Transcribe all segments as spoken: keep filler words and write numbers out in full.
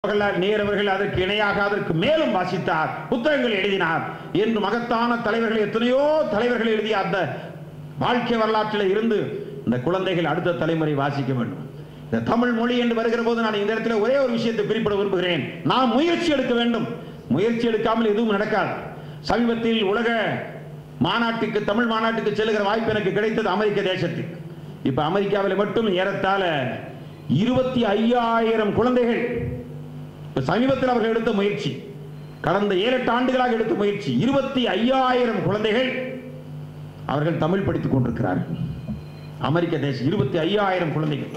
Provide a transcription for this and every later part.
நேரு அவர்கள் அதற்கு இணையாக அதற்கு மேலும் வாசித்தார், புத்தகங்கள் எழுதினார் என்று மகத்தான தலைவர்கள் எத்தனையோ தலைவர்கள் எழுதிய அந்த வாழ்க்கை வரலாற்றில் இருந்து இந்த குழந்தைகள் அடுத்த தலைமுறை வாசிக்க வேண்டும். இந்த தமிழ் மொழி என்று வருகிற போது நான் இந்த இடத்துல ஒரே ஒரு விஷயத்தை குறிப்பிட விரும்புகிறேன். நாம் முயற்சி எடுக்க வேண்டும். முயற்சி எடுக்காமல் எதுவும் நடக்காது. சமீபத்தில் உலக மாநாட்டுக்கு தமிழ் மாநாட்டுக்கு செல்லுகிற வாய்ப்பு எனக்கு கிடைத்தது அமெரிக்க தேசத்தில். இப்ப அமெரிக்காவில் மட்டும் ஏறத்தாழ இருபத்தி ஐயாயிரம் குழந்தைகள் சமீபத்தில் அவர்கள் எடுத்த முயற்சி, கடந்த ஏழு எட்டு ஆண்டுகளாக எடுத்த முயற்சி, இருபத்தி ஐயாயிரம் குழந்தைகள் அவர்கள் தமிழ் படித்துக் கொண்டிருக்கிறார்கள். அமெரிக்க தேசம் இருபத்தி ஐயாயிரம் குழந்தைகள்.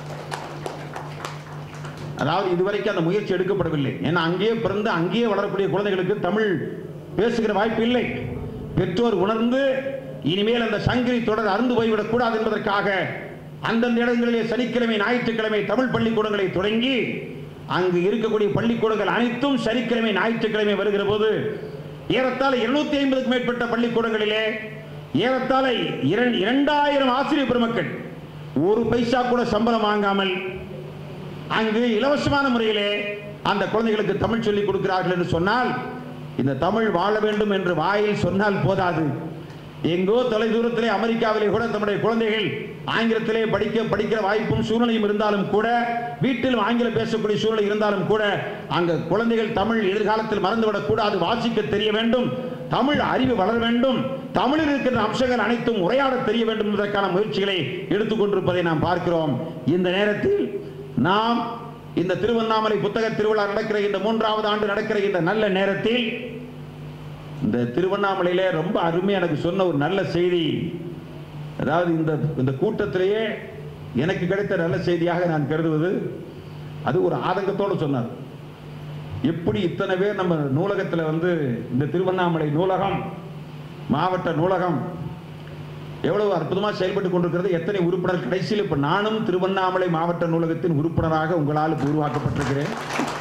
அதாவது இதுவரைக்கும் அந்த முயற்சி எடுக்கப்படவில்லை. ஏன்னா அங்கேயே பிறந்து அங்கேயே வளரக்கூடிய குழந்தைகளுக்கு தமிழ் பேசுகிற வாய்ப்பு இல்லை. பெற்றோர் உணர்ந்து இனிமேல் அந்த சங்கிலி தொடர் அருந்து போய்விடக் கூடாது என்பதற்காக அந்தந்த இடங்களிலே சனிக்கிழமை ஞாயிற்றுக்கிழமை தமிழ் பள்ளிக்கூடங்களை தொடங்கி அங்கு இருக்கக்கூடிய பள்ளிக்கூடங்கள் அனைத்தும் சனிக்கிழமை ஞாயிற்றுக்கிழமை வருகிற போது ஏறத்தாழ இருநூத்தி ஐம்பதுக்கும் மேற்பட்ட பள்ளிக்கூடங்களிலே ஏறத்தாழ இரண்டாயிரம் ஆசிரியர் பெருமக்கள் ஒரு பைசா கூட சம்பளம் வாங்காமல் அங்கு இலவசமான முறையிலே அந்த குழந்தைகளுக்கு தமிழ் சொல்லிக் கொடுக்கிறார்கள் என்று சொன்னால், இந்த தமிழ் வாழ வேண்டும் என்று வாயில் சொன்னால் போதாது. எங்கோ தொலை தூரத்திலே அமெரிக்காவிலே கூட நம்முடைய குழந்தைகள் ஆங்கிலத்திலே படிக்க படிக்கிற வாய்ப்பும் சூழ்நிலையும் இருந்தாலும் கூட, வீட்டில் ஆங்கிலம் பேசக்கூடிய சூழ்நிலை இருந்தாலும் கூட, அங்க குழந்தைகள் தமிழ் எதிர்காலத்தில் மறந்துவிடக் கூடாது. வாசிக்க தெரிய வேண்டும், தமிழ் அறிவு வளர வேண்டும், தமிழில் இருக்கின்ற அம்சங்கள் அனைத்தும் உரையாட தெரிய வேண்டும் என்பதற்கான முயற்சிகளை எடுத்துக்கொண்டிருப்பதை நாம் பார்க்கிறோம். இந்த நேரத்தில் நாம் இந்த திருவண்ணாமலை புத்தக திருவிழா நடக்கிற இந்த மூன்றாவது ஆண்டு நடக்கிற இந்த நல்ல நேரத்தில் இந்த திருவண்ணாமலையிலே ரொம்ப அருமையாக எனக்கு சொன்ன ஒரு நல்ல செய்தி, அதாவது இந்த இந்த கூட்டத்திலேயே எனக்கு கிடைத்த நல்ல செய்தியாக நான் கருதுவது, அது ஒரு ஆதங்கத்தோடு சொன்னார். எப்படி இத்தனை பேர் நம்ம நூலகத்தில் வந்து இந்த திருவண்ணாமலை நூலகம், மாவட்ட நூலகம் எவ்வளவு அற்புதமாக செயல்பட்டு கொண்டிருக்கிறது, எத்தனை உறுப்பினர், கடைசியில் இப்போ நானும் திருவண்ணாமலை மாவட்ட நூலகத்தின் உறுப்பினராக உங்களால் உருவாக்கப்பட்டிருக்கிறேன்.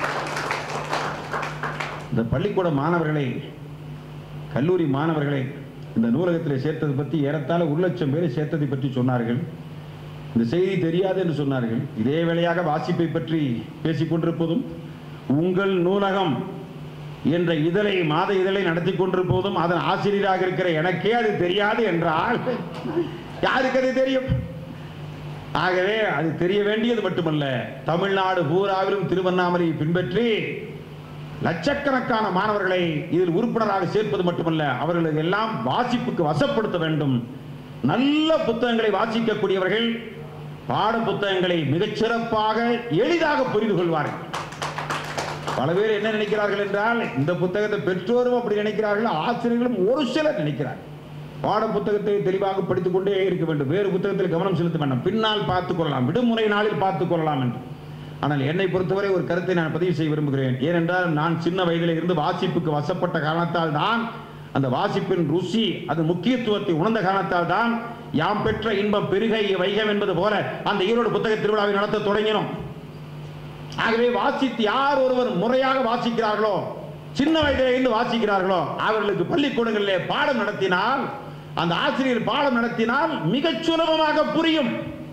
இந்த பள்ளிக்கூட மாணவர்களை, கல்லூரி மாணவர்களை இந்த நூலகத்தில் சேர்த்ததை பற்றி ஏறத்தாழ ஒரு லட்சம் பேரை சேர்த்ததை பற்றி சொன்னார்கள். இந்த செய்தி தெரியாது என்று சொன்னார்கள். இதே வேளையாக வாசிப்பை பற்றி பேசிக் கொண்டிருப்பதும், உங்கள் நூலகம் என்ற இதழை, மாத இதழை நடத்தி கொண்டிருப்பதும், அதன் ஆசிரியராக இருக்கிற எனக்கே அது தெரியாது என்றால் யாருக்கு அது தெரியும்? ஆகவே அது தெரிய வேண்டியது மட்டுமல்ல, தமிழ்நாடு பூராவிலும் திருவண்ணாமலையை பின்பற்றி லட்சக்கணக்கான மாணவர்களை இதில் உறுப்பினராக சேர்ப்பது மட்டுமல்ல, அவர்களுக்கு எல்லாம் வாசிப்புக்கு வசப்படுத்த வேண்டும். நல்ல புத்தகங்களை வாசிக்கக்கூடியவர்கள் பாட புத்தகங்களை மிகச்சிறப்பாக எளிதாக புரிந்து கொள்வார்கள். பல பேர் என்ன நினைக்கிறார்கள் என்றால், இந்த புத்தகத்தை பெற்றோரும் அப்படி நினைக்கிறார்கள், ஆசிரியர்களும் ஒரு சிலர் நினைக்கிறார்கள். பாட புத்தகத்தை தெளிவாக படித்துக் கொண்டே இருக்க வேண்டும், வேறு புத்தகத்தில் கவனம் செலுத்த வேண்டாம், பின்னால் பார்த்துக் கொள்ளலாம், விடுமுறை நாளில் பார்த்துக் கொள்ளலாம் என்று. ஆனால் என்னை பொறுத்தவரை ஒரு கருத்தை நான் பதிவு செய்ய விரும்புகிறேன். ஏனென்றால் நான் சின்ன வயதில் இருந்து வாசிப்புக்கு வசப்பட்ட காரணத்தால் தான், அந்த வாசிப்பின் ருசி, அது முக்கியத்துவத்தை உணர்ந்த காரணத்தால் தான் யாம் பெற்ற இன்பம் பெருகை வைகம் என்பது போல அந்த ஈரோடு புத்தக திருவிழாவை நடத்த தொடங்கினோம். ஆகவே வாசித்து யார் ஒருவர் முறையாக வாசிக்கிறார்களோ, சின்ன வயதிலே இருந்து வாசிக்கிறார்களோ, அவர்களுக்கு பள்ளிக்கூடங்களிலே பாடம் நடத்தினால், அந்த ஆசிரியர் பாடம் நடத்தினால் மிகச் சுலபமாக புரியும்.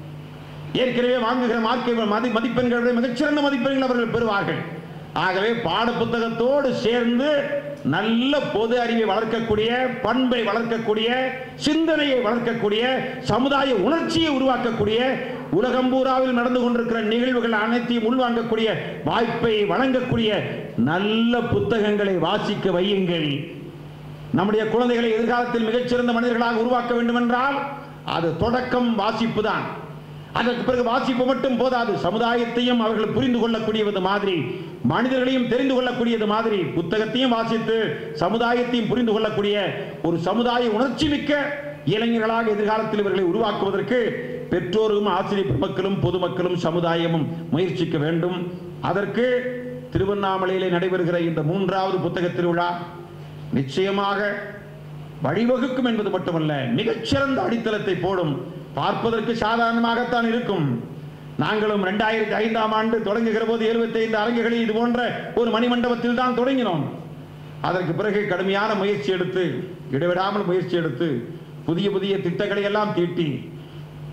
ஏற்கனவே வாங்குகிற மார்க்க மதிப்பெண்களை மிகச்சிறந்த மதிப்பெண்கள் அவர்கள் பெறுவார்கள். ஆகவே பாட புத்தகத்தோடு சேர்ந்து நல்ல பொது அறிவை வளர்க்கக்கூடிய, பண்பை வளர்க்கக்கூடிய, சிந்தனையை வளர்க்கக்கூடிய, சமுதாய உணர்ச்சியை உருவாக்கக்கூடிய, உலகம் பூராவில் நடந்து கொண்டிருக்கிற நிகழ்வுகள் அனைத்தையும் உள்வாங்கக்கூடிய வாய்ப்பை வழங்கக்கூடிய நல்ல புத்தகங்களை வாசிக்க வையுங்கள். நம்முடைய குழந்தைகளை எதிர்காலத்தில் மிகச்சிறந்த மனிதர்களாக உருவாக்க வேண்டும் என்றால் அது தொடக்கம் வாசிப்பு தான். அதற்கு பிறகு வாசிப்பு மட்டும் போதாது, சமுதாயத்தையும் அவர்கள் புரிந்து கொள்ளக்கூடியது மாதிரி, மனிதர்களையும் தெரிந்து கொள்ளக்கூடியது மாதிரி, புத்தகத்தையும் வாசித்து சமுதாயத்தையும் புரிந்து கொள்ளக்கூடிய ஒரு சமுதாய உணர்ச்சி மிக்க இளைஞர்களாக எதிர்காலத்தில் இவர்களை உருவாக்குவதற்கு பெற்றோரும் ஆசிரியர் பெருமக்களும் பொதுமக்களும் சமுதாயமும் முயற்சிக்க வேண்டும். அதற்கு திருவண்ணாமலையிலே நடைபெறுகிற இந்த மூன்றாவது புத்தக திருவிழா நிச்சயமாக வழிவகுக்கும் என்பது மட்டுமல்ல, மிகச்சிறந்த அடித்தளத்தை போடும். பார்ப்பதற்கு சாதாரணமாகத்தான் இருக்கும். நாங்களும் இரண்டாயிரத்தி ஐந்தாம் ஆண்டு தொடங்குகிற போது எழுபத்தி ஐந்து அரங்குகளில் இது போன்ற ஒரு மணிமண்டபத்தில் தான் தொடங்கினோம். அதற்கு பிறகு கடுமையான முயற்சி எடுத்து, இடைவிடாமல் முயற்சி எடுத்து, புதிய புதிய திட்டங்களை எல்லாம் தீட்டி,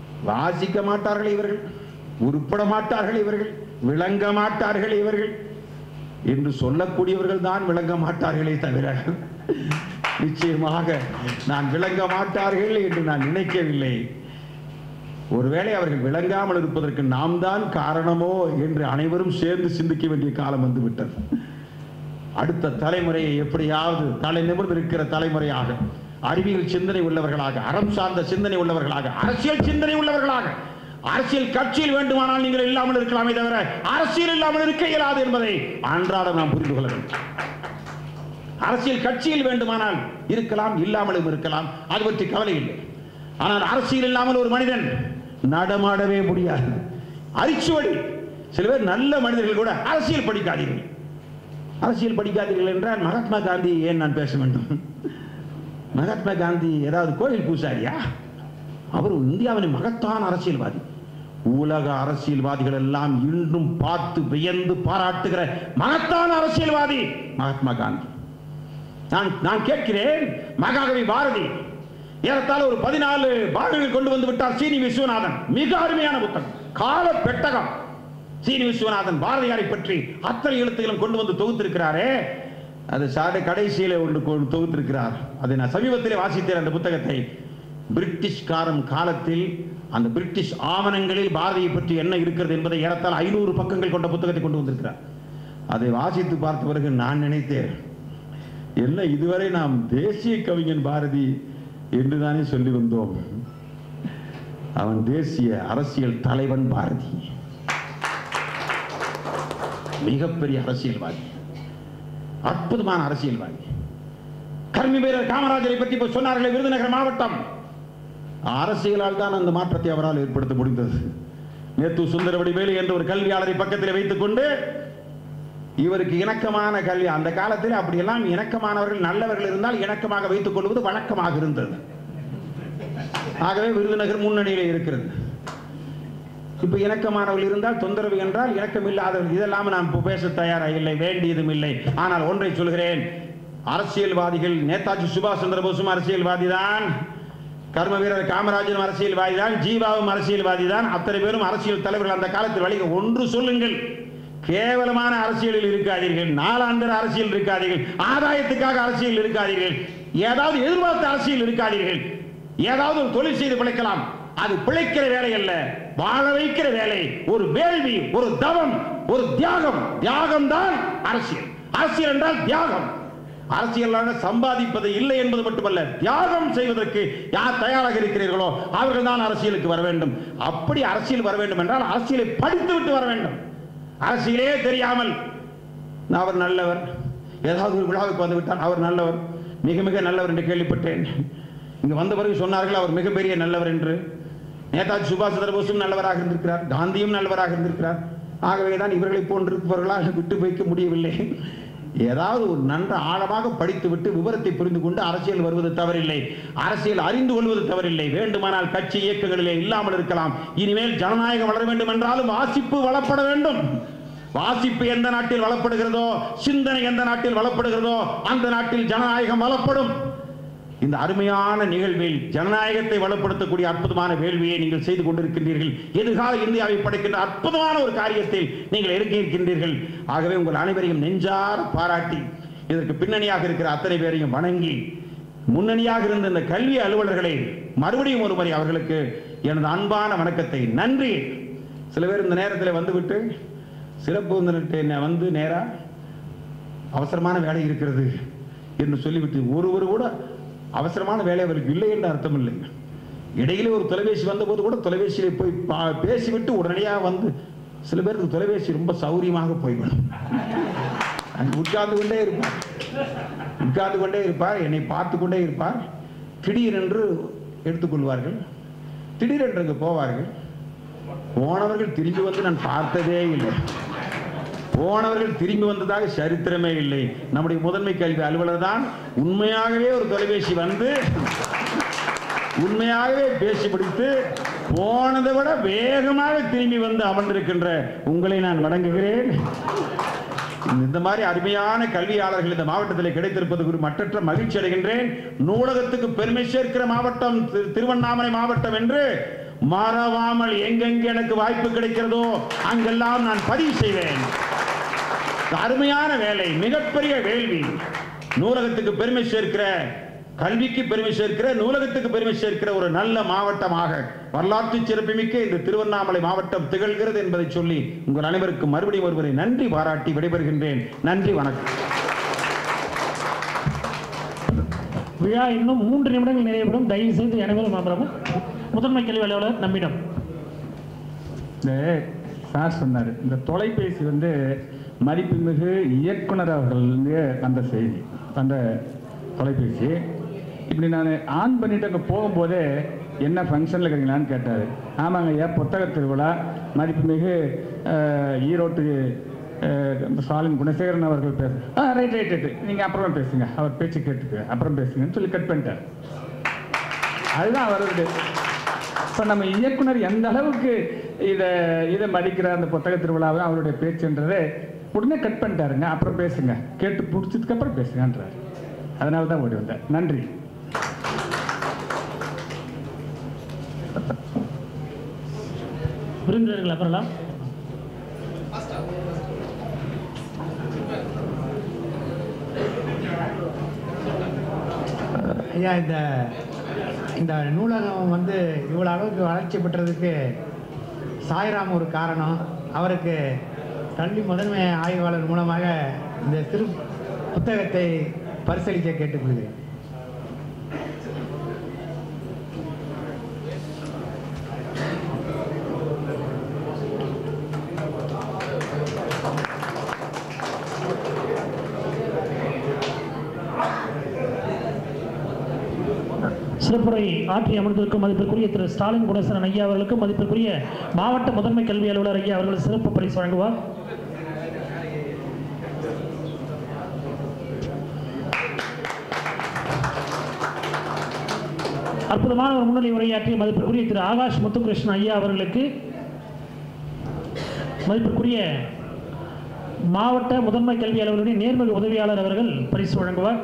வாசிக்க மாட்டார்கள் இவர்கள், உருப்பட மாட்டார்கள் இவர்கள், விளங்க மாட்டார்கள் இவர்கள், என்று சொல்லக்கூடியவர்கள் தான் விளங்க மாட்டார்களே தவிர நிச்சயமாக நான் விளங்க மாட்டார்கள் என்று நான் நினைக்கவில்லை. ஒருவேளை அவர்கள் விளங்காமல் இருப்பதற்கு நாம் தான் காரணமோ என்று அனைவரும் சேர்ந்து சிந்திக்க வேண்டிய காலம் வந்துவிட்டது. அடுத்த தலைமுறையை எப்படியாவது தலை நிமிர்ந்து இருக்கிற தலைமுறையாக, அறிவியல் சிந்தனை உள்ளவர்களாக, அறம் சார்ந்த சிந்தனை உள்ளவர்களாக, அரசியல் சிந்தனை உள்ளவர்களாக, அரசியல் கட்சியில் வேண்டுமானால் நீங்கள் இல்லாமல் இருக்கலாமே தவிர அரசியல் இல்லாமல் இருக்க இயலாது என்பதை அன்றாடம் நாம் புரிந்து கொள்ள வேண்டும். அரசியல் கட்சியில் வேண்டுமானால் இருக்கலாம், இல்லாமலும் இருக்கலாம், அது பற்றி கவலை இல்லை. ஆனால் அரசியல் இல்லாமல் ஒரு மனிதன் நடமாடவே முடியாது. அரிச்சுவடி. சில பேர் நல்ல மனிதர்கள் கூட அரசியல் படிக்காதீர்கள், அரசியல் படிக்காதீர்கள் என்றால் மகாத்மா காந்தி ஏன் நான் பேச வேண்டும்? மகாத்மா காந்தி ஏதாவது கோயில் பூசாரியா? அவர் இந்தியாவின் மகத்தான அரசியல்வாதி. உலக அரசியல்வாதிகள் எல்லாம் இன்றும் பார்த்து வியந்து பாராட்டுகிற மகத்தான அரசியல்வாதி மகாத்மா காந்தி. நான் நான் கேட்கிறேன், மகாகவி பாரதி ஏறத்தாழ ஒரு பதினாலு பாகங்கள் கொண்டு வந்து விட்டார். சீனி விஸ்வநாதன் மிக அருமையான புத்தகம், கால பெட்டகம். சீனி விஸ்வநாதன் பாரதியாரை பற்றி அத்தனை எழுத்துக்களும் கொண்டு வந்து தொகுத்திருக்கிறாரே, அது சாலை கடைசியில ஒன்று தொகுத்திருக்கிறார். அதை நான் சமீபத்திலே வாசித்தேன் அந்த புத்தகத்தை. பிரிட்டிஷ்காரன் காலத்தில் அந்த பிரிட்டிஷ் ஆவணங்களில் பாரதியை பற்றி என்ன இருக்கிறது என்பதை ஏறத்தாழ ஐநூறு பக்கங்கள் கொண்ட புத்தகத்தை கொண்டு வந்திருக்கிறார். அதை வாசித்து பார்த்த பிறகு நான் நினைத்தேன், என்ன இதுவரை நாம் தேசிய கவிஞன் பாரதி என்றுதானே சொல்லி வந்தோம். அவன் தேசிய அரசியல் தலைவன் பாரதி, மிகப்பெரிய அரசியல்வாதி, அற்புதமான அரசியல்வாதி. கர்மி வீரர் காமராஜரை பற்றி இப்ப சொன்னார்களே, விருதுநகர் மாவட்டம், அரசியலால் தான் அந்த மாற்றத்தை அவரால் ஏற்படுத்த முடிந்தது. நேத்து சுந்தரவடிவேலு என்ற ஒரு கல்வியாளரை பக்கத்தில் வைத்துக் கொண்டு இவருக்கு இணக்கமான கல்வி, அந்த காலத்தில் அப்படியெல்லாம் இணக்கமானவர்கள் நல்லவர்கள் இருந்தால் இணக்கமாக வைத்துக் கொள்வது வழக்கமாக இருந்தது. ஆகவே விருதுநகர் முன்னணியிலே இருக்கிறது. இப்ப இணக்கமானவர்கள் இருந்தால் தொந்தரவு என்றால் இணக்கம் இல்லாதவர்கள், இதெல்லாம் நாம் பேச தயாராக இல்லை, வேண்டியதும் இல்லை. ஆனால் ஒன்றை சொல்கிறேன், அரசியல்வாதிகள், நேதாஜி சுபாஷ் சந்திர போஸும் அரசியல்வாதி தான், கர்ம வீரர் காமராஜரும் அரசியல்வாதி தான், ஜீவாவும் அரசியல்வாதி தான், அத்தனை பேரும் அரசியல் தலைவர்கள் அந்த காலத்தில். வழிக ஒன்று சொல்லுங்கள், கேவலமான அரசியலில் இருக்காதீர்கள், நாளாந்தர அரசியல் இருக்காதீர்கள், ஆதாயத்துக்காக அரசியல் இருக்காதீர்கள், ஏதாவது எதிர்பார்த்த அரசியல் இருக்காதீர்கள். ஏதாவது ஒரு தொழில் செய்து பிழைக்கலாம், அது பிழைக்கிற வேலை அல்ல, வாழ வைக்கிற வேலை, ஒரு வேள்வி, ஒரு தவம், ஒரு தியாகம். தியாகம் தான் அரசியல். அரசியல் என்றால் தியாகம். அரசியலாக சம்பாதிப்பது இல்லை என்பது மட்டுமல்ல, தியாகம் செய்வதற்கு யார் தயாராக இருக்கிறீர்களோ அவர்கள் தான் அரசியலுக்கு வர வேண்டும். அப்படி அரசியல் வர வேண்டும் என்றால் அரசியலை படித்து விட்டு வர வேண்டும். அரசியலே தெரியாமல் அவர் நல்லவர், ஏதாவது ஒரு விழாவுக்கு வந்து விட்டால் அவர் நல்லவர், மிக மிக நல்லவர் என்று கேள்விப்பட்டேன். இங்கு வந்த பிறகு சொன்னார்கள் அவர் மிகப்பெரிய நல்லவர் என்று. நேதாஜி சுபாஷ் சந்திர போஸும் நல்லவராக இருந்திருக்கிறார், காந்தியும் நல்லவராக இருந்திருக்கிறார். ஆகவேதான் இவர்களை போன்றிருப்பவர்களால் விட்டு வைக்க முடியவில்லை. ஏதாவது ஒரு நன்ற ஆழமாக படித்து விட்டு விவரத்தை புரிந்து கொண்டு அரசியல் வருவது தவறில்லை, அரசியல் அறிந்து கொள்வது தவறில்லை. வேண்டுமானால் கட்சி இயக்கங்களிலே இல்லாமல் இருக்கலாம். இனிமேல் ஜனநாயகம் வளர வேண்டும் என்றாலும் வாசிப்பு வளப்பட வேண்டும். வாசிப்பு எந்த நாட்டில் வளப்படுகிறதோ, சிந்தனை எந்த நாட்டில் வளப்படுகிறதோ அந்த நாட்டில் ஜனநாயகம் வளப்படும். இந்த அருமையான நிகழ்வில் ஜனநாயகத்தை வளப்படுத்தக்கூடிய அற்புதமான வேள்வியை நீங்கள் செய்து கொண்டிருக்கின்றீர்கள். எதிர்கால இந்தியாவை படைக்கின்ற அற்புதமான ஒரு காரியத்தில் நீங்கள் இறங்கியிருக்கின்றீர்கள். ஆகவே உங்கள் அனைவரையும் நெஞ்சார பாராட்டி, இதற்கு பின்னணியாக இருக்கிற அத்தனை பேரையும் வணங்கி, முன்னணியாக இருந்த இந்த கல்வி அலுவலர்களை மறுபடியும் ஒரு முறை அவர்களுக்கு எனது அன்பான வணக்கத்தை, நன்றி. சில பேர் இந்த நேரத்தில் வந்துவிட்டு சிறப்பு வந்து நேரா அவசரமான வேலை இருக்கிறது என்று சொல்லிவிட்டு, ஒருவர் கூட அவசரமான வேலை அவருக்கு இல்லை என்று அர்த்தம் இல்லை. இடையிலே ஒரு தொலைபேசி வந்த போது கூட தொலைபேசியிலே போய் பேசிவிட்டு உடனடியாக வந்து, சில பேருக்கு தொலைபேசி ரொம்ப சௌரியமாக போய்விடும். உட்கார்ந்து கொண்டே இருப்பார் உட்கார்ந்து கொண்டே இருப்பார் என்னை பார்த்து கொண்டே இருப்பார். திடீரென்று எடுத்துக்கொள்வார்கள், திடீரென்று போவார்கள். போனவர்கள் திரும்பி வந்து நான் பார்த்ததே இல்லை, போனவர்கள் திரும்பி வந்ததாக சரித்திரமே இல்லை. நம்முடைய முதன்மை கல்வி அலுவலர் தான் உண்மையாகவே ஒரு தொலைபேசி வந்து உண்மையாகவே பேசி பிடித்து போனதை விட வேகமாக திரும்பி வந்து அமர்ந்திருக்கின்ற உங்களை நான் வணங்குகிறேன். இந்த மாதிரி அருமையான கல்வியாளர்கள் இந்த மாவட்டத்தில் கிடைத்திருப்பது குறித்து மற்றற்ற மகிழ்ச்சி அடைகின்றேன். நூலகத்துக்கு பெருமை சேர்க்கிற மாவட்டம் திருவண்ணாமலை மாவட்டம் என்று மறவாமல் எங்கெங்கே எனக்கு வாய்ப்பு கிடைக்கிறதோ அங்கெல்லாம் நான் பதிவு செய்வேன். அருமையான வேலை, மிகப்பெரிய வேள்வி. நூலகத்துக்கு பெருமை சேர்க்கிற, கல்விக்கு பெருமை சேர்க்கிற, நூலகத்துக்கு பெருமை சேர்க்கிற ஒரு நல்ல மாவட்டமாக வரலாற்று சிறப்புமிக்க இந்த திருவண்ணாமலை மாவட்டம் திகழ்கிறது என்பதை சொல்லி உங்கள் அனைவருக்கும் மறுபடியும் ஒருவரை நன்றி பாராட்டி விடைபெறுகின்றேன். நன்றி, வணக்கம். விழா இன்னும் மூன்று நிமிடங்கள் நிறைவேறும். தயவு செய்து அனைவரும் அமரவும். முதன்மை கல்வி அலுவலர் நம்மிடம். இந்த சார் சொன்னார், இந்த தொலைபேசி வந்து மதிப்புமிகு இயக்குனர் அவர்கள் அந்த செய்தி, அந்த தொலைபேசி இப்படி நான் ஆன் பண்ணிட்டு அங்கே போகும்போதே என்ன ஃபங்க்ஷனில் இருக்கிறீங்களான்னு கேட்டார். ஆமாங்க ஐயா, புத்தக திருவிழா, மதிப்புமிகு ஈரோட்டு ஸ்டாலின் குணசேகரன் அவர்கள் பேச ஆ ரைட் ரைட் ரைட்டு நீங்கள் அப்புறமா பேசுங்க, அவர் பேச்சு கேட்டுக்கு அப்புறம் பேசுங்கன்னு சொல்லி கட் பண்ணிட்டார். அதுதான் அவருடைய. இப்போ நம்ம இயக்குனர் எந்த அளவுக்கு இதை இதை மதிக்கிறார் அந்த புத்தக திருவிழாவை, அவருடைய பேச்சுன்றதை உடனே கட் பண்ணிட்டாருங்க. அப்புறம் பேசுங்க, கேட்டு பிடிச்சதுக்கு அப்புறம் பேசுங்கன்றார். அதனால தான் ஓடி வந்தேன். நன்றி. விருந்தினர்கள் அப்புறம் ஐயா, இந்த இந்த நூலகம் வந்து இவ்வளோ அளவுக்கு வளர்ச்சி பெற்றதுக்கு சாய்ராம் ஒரு காரணம். அவருக்கு கல்வி முதன்மை ஆய்வாளர் மூலமாக இந்த திரு புத்தகத்தை பரிசீலிக்க கேட்டுக்கொள்கிறேன். சிறப்புரை ஆற்றி அமர்ந்திருக்கும் மதிப்பிற்குரிய திரு ஸ்டாலின் குணசேகரன் ஐயா அவர்களுக்கும் மதிப்பிற்குரிய மாவட்ட முதன்மை கல்வி அலுவலர் ஐயா அவர்கள் சிறப்பு பரிசு வழங்குவார். அற்புதமான ஒரு முன்னிலை உரையாற்றிய மதிப்பிற்குரிய திரு ஆகாஷ் முத்துகிருஷ்ணன் ஐயா அவர்களுக்கு மதிப்பிற்குரிய மாவட்ட முதன்மை கல்வி அலுவலருடைய நேர்முக உதவியாளர் அவர்கள் பரிசு வழங்குவார்.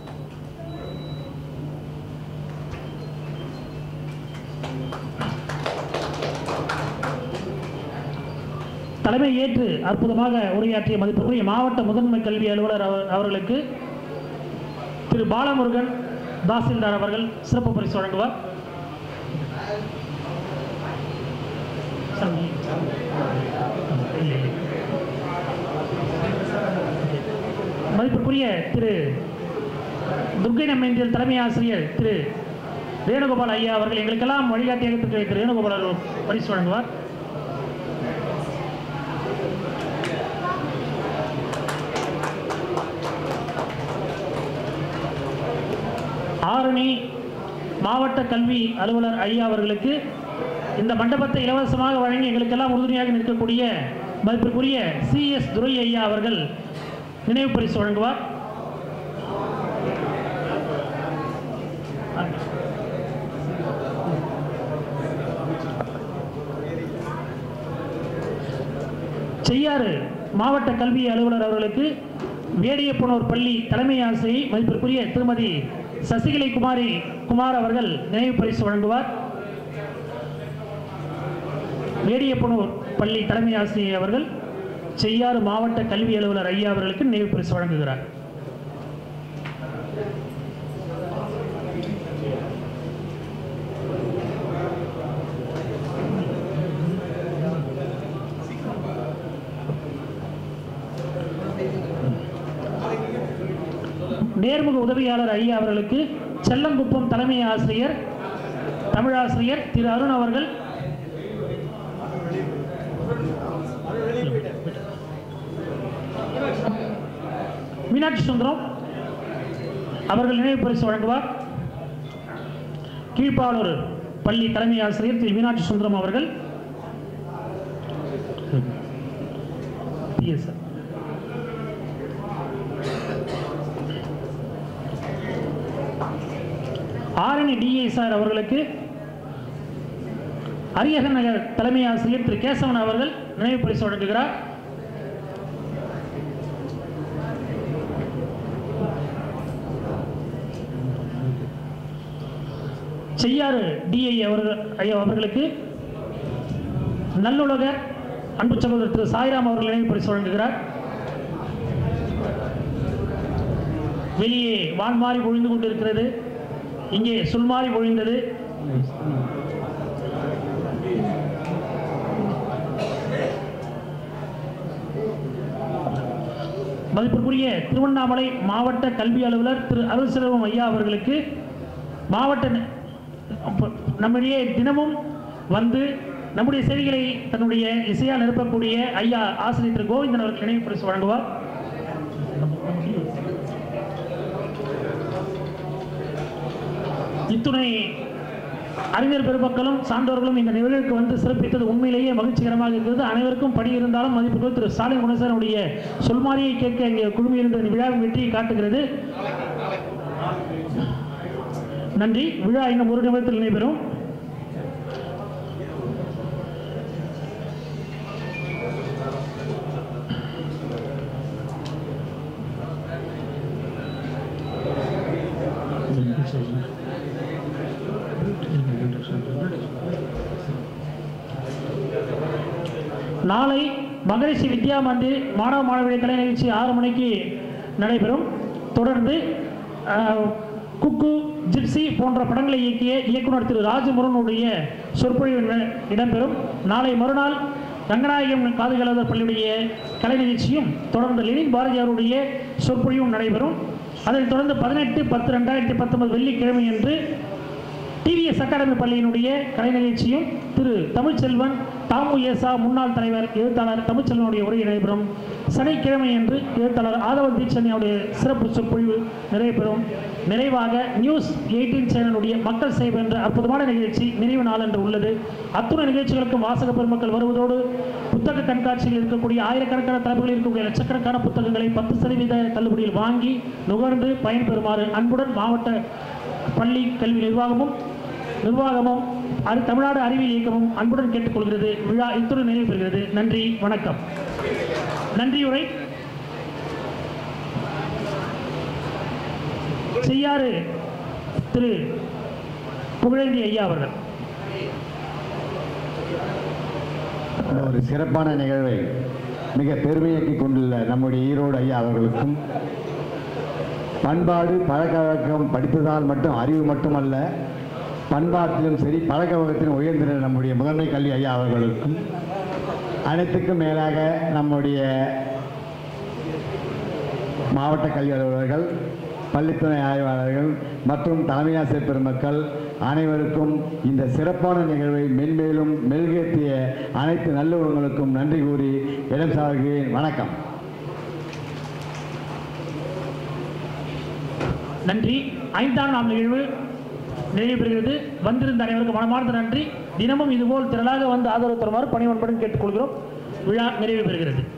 தலைமை ஏற்று அற்புதமாக உரையாற்றிய மதிப்புக்குரிய மாவட்ட முதன்மை கல்வி அலுவலர் அவர்களுக்கு திரு பாலமுருகன் தாசில்தார் அவர்கள் சிறப்பு பரிசு வழங்குவார். மதிப்புக்குரிய திரு துர்கை நம்மேந்தியல் தலைமை ஆசிரியர் திரு வேணுகோபால் ஐயா அவர்கள் எங்களுக்கெல்லாம் வழிகாட்டியாக திரு வேணுகோபால் அவர்கள் பரிசு வழங்குவார். ஆரணி மாவட்ட கல்வி அலுவலர் ஐயா அவர்களுக்கு இந்த மண்டபத்தை இலவசமாக வழங்கி எங்களுக்கெல்லாம் உறுதுணையாக நிற்கக்கூடிய மதிப்பிற்குரிய சி எஸ் துரை ஐயா அவர்கள் நினைவு பரிசு வழங்குவார். செய்யாறு மாவட்ட கல்வி அலுவலர் அவர்களுக்கு வேடியப்பனூர் பள்ளி தலைமை ஆசிரியை மதிப்பிற்குரிய திருமதி சசிகலை குமாரி குமார் அவர்கள் நினைவு பரிசு வழங்குவார். வேடியப்பனூர் பள்ளி தலைமை ஆசிரியை அவர்கள் செய்யாறு மாவட்ட கல்வி அலுவலர் ஐயா அவர்களுக்கு நினைவு பரிசு வழங்குகிறார். நேர்முக உதவியாளர் ஐயா அவர்களுக்கு செல்லங்குப்பம் தலைமை ஆசிரியர் தமிழாசிரியர் திரு அருண் அவர்கள் மீனாட்சி சுந்தரம் அவர்கள் நினைவு பரிசு வழங்குவார். கீழ்ப்பாளூர் பள்ளி தலைமை ஆசிரியர் திரு மீனாட்சி சுந்தரம் அவர்கள் ஆரணி டிஐசார் அவர்களுக்கு அரியகன் நகர் தலைமை ஆசிரியர் திரு கேசவன் அவர்கள் நினைவு பரிசு வழங்குகிறார். செய்யாறு டிஐ அவர்கள் ஐயா அவர்களுக்கு நல்லுலகர் அன்பு சகோதரர் திரு சாய்ராம் அவர்கள் நினைவு பரிசு வழங்குகிறார். வெளியே வான்மாறி பொழிந்து கொண்டிருக்கிறது, இங்கே சுல்மாறி பொழிந்தது. மதிப்பிற்குரிய திருவண்ணாமலை மாவட்ட கல்வி அலுவலர் திரு அருள் செல்வம் ஐயா அவர்களுக்கு மாவட்ட நம்முடைய தினமும் வந்து நம்முடைய செய்திகளை தன்னுடைய இசையால் நிரப்பக்கூடிய ஐயா ஆசிரியர் திரு கோவிந்தன் அவர்கள் நினைவு பரிசு வழங்குவார். இத்துணை அறிஞர் பெருமக்களும் சான்றோர்களும் இந்த நிகழ்வுக்கு வந்து சிறப்பித்தது உண்மையிலேயே மகிழ்ச்சிகரமாக இருக்கிறது. அனைவருக்கும் பணி இருந்தாலும் மதிப்புகள் திரு ஸ்டாலின் குணசேகரனுடைய சொல்மாரியை கேட்க இங்கே குழுமியிருந்த விழாவின் வெற்றியை காட்டுகிறது. நன்றி. விழா இன்னும் ஒரு நிமிடத்தில் நடைபெறும். நாளை மகரிஷி வித்யா மந்திர் மாணவ மாணவியர் கலை நிகழ்ச்சி ஆறு மணிக்கு நடைபெறும். தொடர்ந்து குக்கு, ஜிப்சி போன்ற படங்களை இயக்கிய இயக்குனர் திரு ராஜமுருகனுடைய சொற்பொழிவு இடம்பெறும். நாளை மறுநாள் ரங்கநாயகம் காதுகலவர் பள்ளியுடைய கலை நிகழ்ச்சியும் தொடர்ந்து லெனின் பாரதியாருடைய சொற்பொழிவும் நடைபெறும். அதைத் தொடர்ந்து பதினெட்டு பத்து ரெண்டாயிரத்தி பத்தொன்பது வெள்ளிக்கிழமை என்று டிவிஎஸ் அகாடமி பள்ளியினுடைய கலை நிகழ்ச்சியும் திரு தமிழ்ச்செல்வன் தாமு ஏசா முன்னாள் தலைவர் எழுத்தாளர் தமிழ்ச்செல்வனுடைய உரை நடைபெறும். சனிக்கிழமை என்று எழுத்தாளர் ஆதவன் தீட்சணியுடைய சிறப்பு சொற்பொழிவு நடைபெறும். நிறைவாக நியூஸ் எயிட்டீன் சேனலுடைய மக்கள் சேவை என்ற அற்புதமான நிகழ்ச்சி நிறைவு நாள் என்று உள்ளது. அத்துணை நிகழ்ச்சிகளுக்கும் வாசக பெருமக்கள் வருவதோடு புத்தக கண்காட்சியில் இருக்கக்கூடிய ஆயிரக்கணக்கான தலைப்புகளில் இருக்கக்கூடிய லட்சக்கணக்கான புத்தகங்களை பத்து சதவீத தள்ளுபடியில் வாங்கி நுகர்ந்து பயன்பெறுமாறு அன்புடன் மாவட்ட பள்ளி கல்வி நிர்வாகமும் நிர்வாகமும் அது தமிழ்நாடு அறிவியல் இயக்கமும் அன்புடன் கேட்டுக்கொள்கிறது. விழா இத்துடன் நிறைவு பெறுகிறது. நன்றி, வணக்கம். நன்றியுரை செய்யாறு திரு புகழேந்தி ஐயா அவர்கள். ஒரு சிறப்பான நிகழ்வை மிக பெருமையாக்கி கொண்டுள்ள நம்முடைய ஈரோடு ஐயா அவர்களுக்கும், பண்பாடு பழக்கவழக்கம் படித்ததால் மட்டும் அறிவு மட்டுமல்ல, பண்பாட்டிலும் சரி பழக்கவழக்கத்திலும் உயர்ந்த நம்முடைய முதன்மை கல்வி ஐயா அவர்களுக்கும், அனைத்துக்கும் மேலாக நம்முடைய மாவட்ட கல்வி அலுவலர்கள், பள்ளித்துறை ஆய்வாளர்கள் மற்றும் தலைமை ஆசிரியர் பெருமக்கள் அனைவருக்கும் இந்த சிறப்பான நிகழ்வை மென்மேலும் மெருகேற்றிய அனைத்து நல்லுறவுகளுக்கும் நன்றி கூறி இடம் சார்கிறேன். வணக்கம். நன்றி. ஐந்தாம் நாள் நிகழ்வு நிறைவு பெறுகிறது. வந்திருந்த அனைவருக்கும் மனமார்ந்த நன்றி. தினமும் இதுபோல் திரளாக வந்து ஆதரவு தருமாறு பணிவன்புடன் கேட்டுக்கொள்கிறோம். விழா நிறைவு பெறுகிறது.